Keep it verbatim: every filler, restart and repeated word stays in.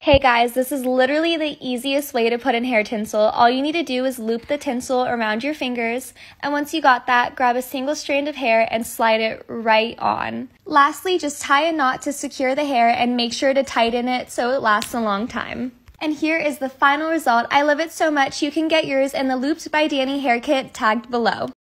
Hey guys, this is literally the easiest way to put in hair tinsel. All you need to do is loop the tinsel around your fingers, and once you got that, grab a single strand of hair and slide it right on. Lastly, just tie a knot to secure the hair and make sure to tighten it so it lasts a long time. And here is the final result. I love it so much you can get yours in the Looped by Dani hair kit tagged below.